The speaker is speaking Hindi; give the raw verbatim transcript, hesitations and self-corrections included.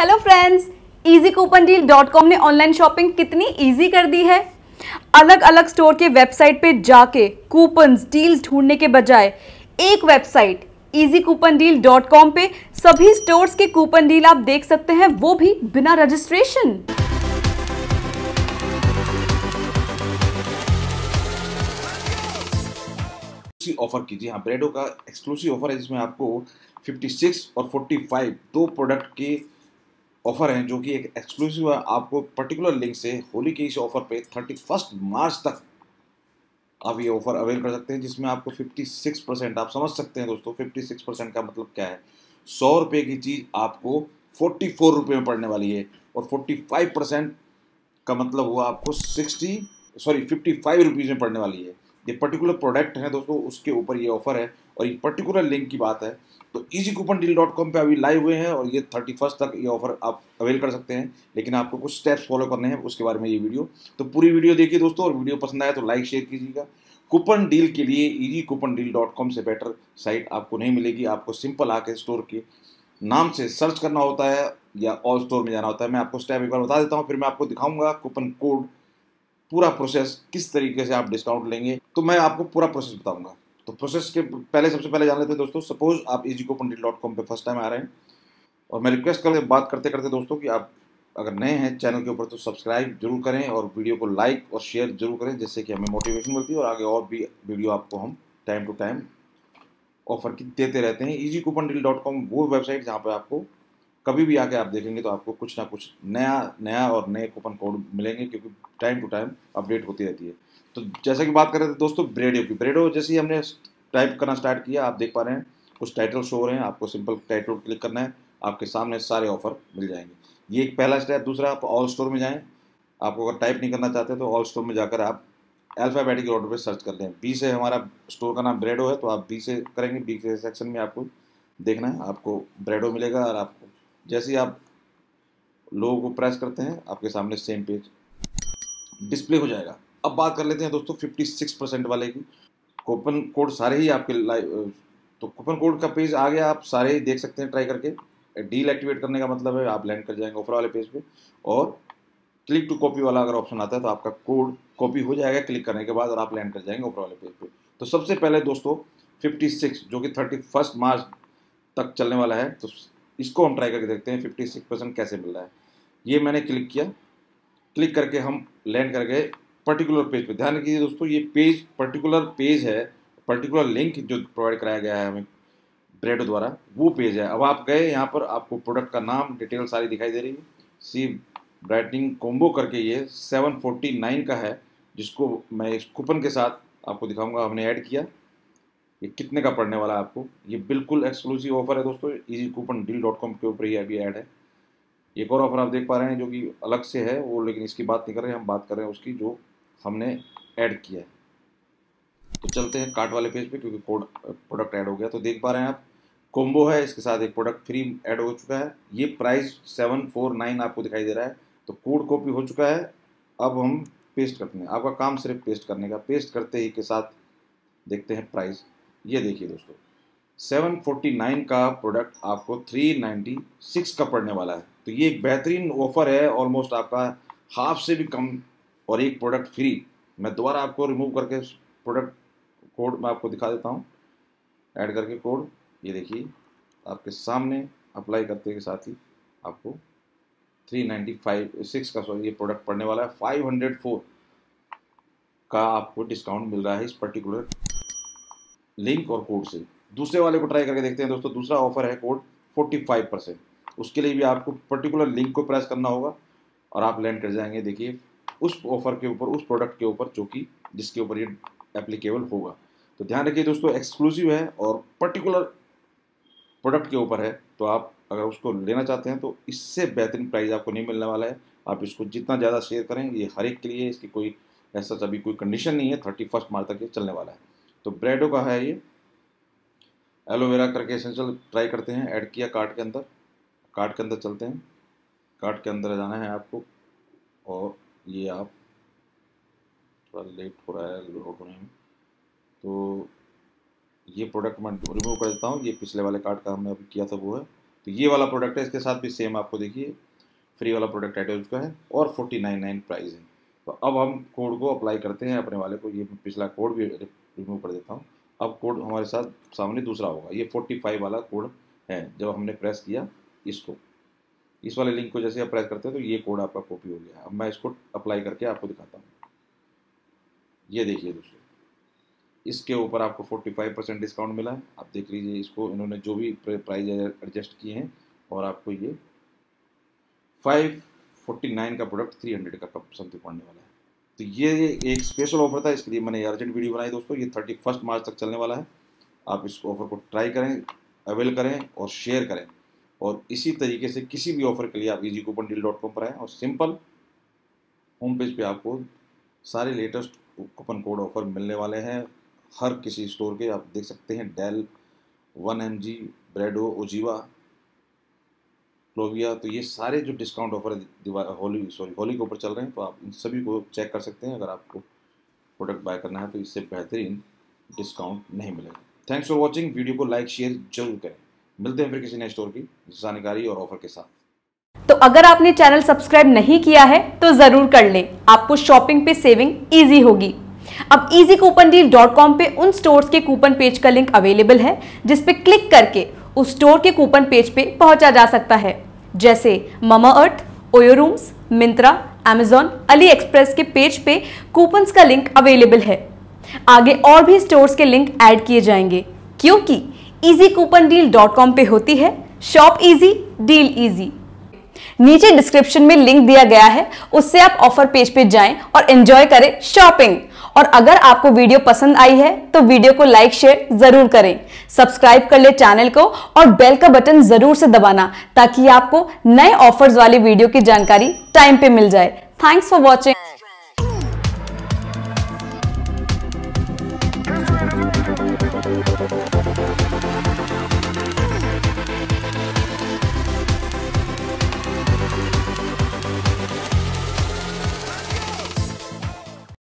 Hello friends, easy coupon deal dot com ने ऑनलाइन शॉपिंग कितनी इजी कर दी है। अलग अलग स्टोर के वेबसाइट पे जाके कूपन्स डील्स ढूंढने के बजाय एक website easy coupon deal dot com पे सभी स्टोर्स के कूपन डील आप देख सकते हैं, वो भी बिना रजिस्ट्रेशन। ऑफर कीजिए। हाँ, ब्रेडो का एक्सक्लूसिव ऑफर है जिसमें आपको छप्पन और पैंतालीस दो प्रोडक्ट के ऑफर हैं जो कि एक एक्सक्लूसिव है। आपको पर्टिकुलर लिंक से होली के इस ऑफर पे इकतीस मार्च तक आप ये ऑफर अवेल कर सकते हैं, जिसमें आपको छप्पन परसेंट, आप समझ सकते हैं दोस्तों छप्पन परसेंट का मतलब क्या है। सौ रुपये की चीज़ आपको चौवालीस रुपये में पड़ने वाली है और पैंतालीस परसेंट का मतलब हुआ आपको साठ सॉरी पचपन रुपीज़ में पड़ने वाली है। ये पर्टिकुलर प्रोडक्ट है दोस्तों, उसके ऊपर ये ऑफर है और ये पर्टिकुलर लिंक की बात है। तो easy coupon deal dot com पर अभी लाइव हुए हैं और ये थर्टी फर्स्ट तक ये ऑफर आप अवेल कर सकते हैं, लेकिन आपको कुछ स्टेप्स फॉलो करने हैं, उसके बारे में ये वीडियो। तो पूरी वीडियो देखिए दोस्तों, और वीडियो पसंद आया तो लाइक शेयर कीजिएगा। कूपन डील के लिए easy coupon deal dot com से बेटर साइट आपको नहीं मिलेगी। आपको सिंपल आके स्टोर के नाम से सर्च करना होता है या ऑल स्टोर में जाना होता है। मैं आपको स्टेप एक बार बता देता हूँ, फिर मैं आपको दिखाऊंगा कूपन कोड, पूरा प्रोसेस किस तरीके से आप डिस्काउंट लेंगे, तो मैं आपको पूरा प्रोसेस बताऊंगा। तो प्रोसेस के पहले सबसे पहले जान लेते हैं दोस्तों। सपोज आप easy coupon deal dot com पर फर्स्ट टाइम आ रहे हैं और मैं रिक्वेस्ट कर बात करते करते दोस्तों कि आप अगर नए हैं चैनल के ऊपर तो सब्सक्राइब जरूर करें और वीडियो को लाइक और शेयर जरूर करें, जिससे कि हमें मोटिवेशन मिलती है और आगे और भी वीडियो आपको हम टाइम टू टाइम ऑफर की देते रहते हैं। Easy coupon deal dot com वो वेबसाइट जहाँ पर आपको कभी भी आके आप देखेंगे तो आपको कुछ ना कुछ नया नया और नए कूपन कोड मिलेंगे, क्योंकि टाइम टू टाइम अपडेट होती रहती है। तो जैसा कि बात कर रहे थे दोस्तों ब्रेडो की, ब्रेडो जैसे ही हमने टाइप करना स्टार्ट किया, आप देख पा रहे हैं कुछ टाइटल शो हो रहे हैं। आपको सिंपल टाइटल क्लिक करना है, आपके सामने सारे ऑफर मिल जाएंगे। ये एक पहला स्टेप। दूसरा, आप ऑल स्टोर में जाएँ। आपको अगर टाइप नहीं करना चाहते तो ऑल स्टोर में जाकर आप अल्फ़ाबेटिक ऑर्डर पे सर्च कर लें। बी से हमारा स्टोर का नाम ब्रेडो है, तो आप बी से करेंगे। बी के सेक्शन में आपको देखना है, आपको ब्रेडो मिलेगा और आपको जैसे ही आप लोगो को प्रेस करते हैं आपके सामने सेम पेज डिस्प्ले हो जाएगा। अब बात कर लेते हैं दोस्तों छप्पन परसेंट वाले की। कूपन कोड सारे ही आपके लाइव, तो कूपन कोड का पेज आ गया, आप सारे ही देख सकते हैं ट्राई करके। डील एक्टिवेट करने का मतलब है आप लैंड कर जाएंगे ऑफर वाले पेज पे, और क्लिक टू कॉपी वाला अगर ऑप्शन आता है तो आपका कोड कॉपी हो जाएगा क्लिक करने के बाद, और आप लैंड कर जाएंगे ऑफर वाले पेज पे। तो सबसे पहले दोस्तों छप्पन जो कि थर्टी फर्स्ट मार्च तक चलने वाला है, तो इसको हम ट्राई करके देखते हैं छप्पन परसेंट कैसे मिल रहा है। ये मैंने क्लिक किया, क्लिक करके हम लैंड कर गए पर्टिकुलर पेज पे। ध्यान रखिए दोस्तों, ये पेज पर्टिकुलर पेज है, पर्टिकुलर लिंक जो प्रोवाइड कराया गया है हमें ब्रेडो द्वारा, वो पेज है। अब आप गए यहाँ पर, आपको प्रोडक्ट का नाम डिटेल सारी दिखाई दे रही है। सी ब्राइटनिंग कॉम्बो करके ये सेवन फोर्टी नाइन का है, जिसको मैं इस कूपन के साथ आपको दिखाऊंगा। हमने ऐड किया, ये कितने का पड़ने वाला है आपको। ये बिल्कुल एक्सक्लूसिव ऑफर है दोस्तों, easy coupon deal dot com के ऊपर ही अभी ऐड है। एक और ऑफर आप देख पा रहे हैं जो कि अलग से है वो, लेकिन इसकी बात नहीं कर रहे हैं, हम बात कर रहे हैं उसकी जो हमने ऐड किया है। तो चलते हैं कार्ट वाले पेज पे, क्योंकि कोड प्रोडक्ट ऐड हो गया। तो देख पा रहे हैं आप, कॉम्बो है, इसके साथ एक प्रोडक्ट फ्री ऐड हो चुका है। ये प्राइस सेवन फोर नाइन आपको दिखाई दे रहा है, तो कोड कॉपी हो चुका है। अब हम पेस्ट करते हैं, आपका काम सिर्फ पेस्ट करने का। पेस्ट करते ही के साथ देखते हैं प्राइस। ये देखिए दोस्तों, सेवन फोर्टी नाइन का प्रोडक्ट आपको थ्री नाइन्टी सिक्स का पड़ने वाला है। तो ये एक बेहतरीन ऑफर है, ऑलमोस्ट आपका हाफ से भी कम, और एक प्रोडक्ट फ्री। मैं दोबारा आपको रिमूव करके प्रोडक्ट कोड मैं आपको दिखा देता हूँ, ऐड करके कोड। ये देखिए आपके सामने अप्लाई करते के साथ ही आपको थ्री नाइन्टी फाइव सिक्स का सॉरी ये प्रोडक्ट पड़ने वाला है। फाइव हंड्रेड फोर का आपको डिस्काउंट मिल रहा है इस पर्टिकुलर लिंक और कोड से। दूसरे वाले को ट्राई करके देखते हैं दोस्तों। दूसरा ऑफर है कोड पैंतालीस परसेंट, उसके लिए भी आपको पर्टिकुलर लिंक को प्रेस करना होगा और आप लैंड कर जाएंगे। देखिए उस ऑफर के ऊपर, उस प्रोडक्ट के ऊपर जो कि जिसके ऊपर ये एप्लीकेबल होगा। तो ध्यान रखिए दोस्तों, एक्सक्लूसिव है और पर्टिकुलर प्रोडक्ट के ऊपर है, तो आप अगर उसको लेना चाहते हैं तो इससे बेहतरीन प्राइस आपको नहीं मिलने वाला है। आप इसको जितना ज़्यादा शेयर करें, ये हर एक के लिए, इसकी कोई ऐसा अभी कोई कंडीशन नहीं है, थर्टी फर्स्ट मार्च तक ये चलने वाला है। तो ब्रेडो का है ये एलोवेरा करके एसेंशियल, ट्राई करते हैं। ऐड किया कार्ट के अंदर, कार्ट के अंदर चलते हैं। कार्ट के अंदर जाना है आपको, और ये आप थोड़ा लेट हो रहा है लोड होने में, तो ये प्रोडक्ट मैं रिमूव कर देता हूँ। ये पिछले वाले कार्ट का हमने अभी किया था वो है, तो ये वाला प्रोडक्ट है, इसके साथ भी सेम आपको देखिए फ्री वाला प्रोडक्ट ऐड हो चुका है और फोर्टी नाइन नाइन प्राइस है। तो अब हम कोड को अप्लाई करते हैं अपने वाले को। ये पिछला कोड भी रिमूव कर देता हूँ। अब कोड हमारे साथ सामने दूसरा होगा, ये फोर्टी फाइव वाला कोड है। जब हमने प्रेस किया इसको, इस वाले लिंक को जैसे आप प्रेस करते हैं तो ये कोड आपका कॉपी हो गया। अब मैं इसको अप्लाई करके आपको दिखाता हूँ। ये देखिए दोस्तों, इसके ऊपर आपको पैंतालीस परसेंट डिस्काउंट मिला है। आप देख लीजिए, इसको इन्होंने जो भी प्राइस एडजस्ट किए हैं और आपको ये फाइव फोर्टी नाइन का प्रोडक्ट थ्री हंड्रेड का कप समथिंग पड़ने वाला है। तो ये एक स्पेशल ऑफर था, इसके लिए मैंने अर्जेंट वीडियो बनाई दोस्तों। ये थर्टी फर्स्ट मार्च तक चलने वाला है। आप इस ऑफर को ट्राई करें, अवेल करें और शेयर करें। और इसी तरीके से किसी भी ऑफर के लिए आप easy coupon deal dot com पर आएँ और सिंपल होम पेज पे आपको सारे लेटेस्ट कूपन कोड ऑफर मिलने वाले हैं। हर किसी स्टोर के आप देख सकते हैं, डेल, वन एम जी, ब्रेडो, ओजीवा, क्लोविया। तो ये सारे जो discount offer Holi sorry Holi के ऊपर चल रहे हैं, तो आप इन सभी को चेक कर सकते हैं। अगर आपको प्रोडक्ट बाय करना है तो इससे बेहतरीन डिस्काउंट नहीं मिलेगा। Thanks for watching. वीडियो को लाइक शेयर जरूर करें। मिलते हैं फिर किसी नए स्टोर की जानकारी और ऑफर के साथ। तो अगर आपने चैनल सब्सक्राइब नहीं किया है तो जरूर कर लें, आपको शॉपिंग पे सेविंग इजी होगी। अब easy coupon deal dot com पे उन स्टोर्स के कूपन पेज का लिंक अवेलेबल है जिस पे क्लिक करके उस स्टोर के कूपन पेज पे पहुंचा जा सकता है। जैसे Mamaearth, OYO rooms, Myntra, Amazon, AliExpress के पेज पे कूपन्स का लिंक अवेलेबल है। आगे और भी स्टोर्स के लिंक ऐड किए जाएंगे, क्योंकि easy coupon deal dot com पे होती है शॉप इजी डील इजी। नीचे डिस्क्रिप्शन में लिंक दिया गया है, उससे आप ऑफर पेज पे जाएं और एंजॉय करें शॉपिंग। और अगर आपको वीडियो पसंद आई है तो वीडियो को लाइक शेयर जरूर करें, सब्सक्राइब कर ले चैनल को और बेल का बटन जरूर से दबाना, ताकि आपको नए ऑफर्स वाली वीडियो की जानकारी टाइम पे मिल जाए। Thanks for watching.